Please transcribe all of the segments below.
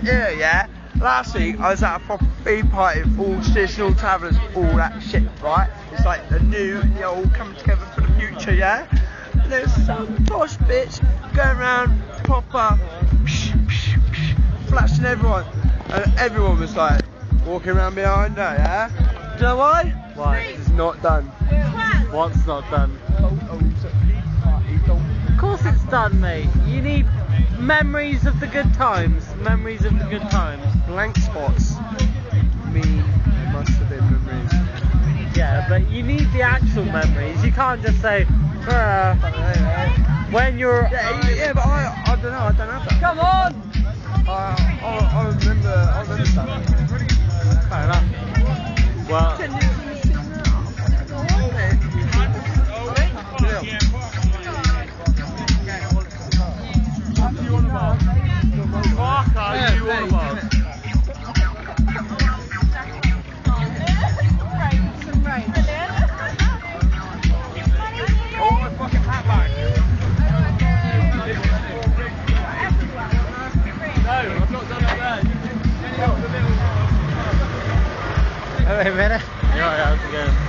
here, yeah. Last week I was at a proper theme party with all traditional travellers, all that shit, right? It's like the new and the old coming together for the future, yeah? And there's some posh bitch going around proper flashing everyone. And everyone was like walking around behind her, yeah? Do you know why? Why? It's not done. What's not done? Of course it's done, mate. You need memories of the good times. Memories of the good times. Blank spots mean there must have been memories. Yeah, but you need the actual memories. You can't just say, when you're... Yeah, but I don't know, I don't have that. Come on! I remember stuff. Fair enough. Well... Fuck are you all about? Oh, my fucking hat back. No, I've not done that yet. Oh, wait a minute. Yeah, how's it going?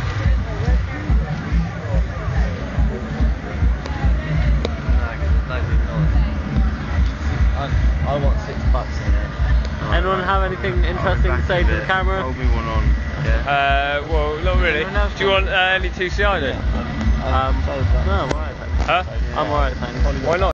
I want $6 in it. Anyone have anything interesting to say to the camera? Hold me one on. Yeah. Well, not really. Do you want any 2CI then? No, I'm alright, thanks. Huh? I'm alright, thanks. Why not?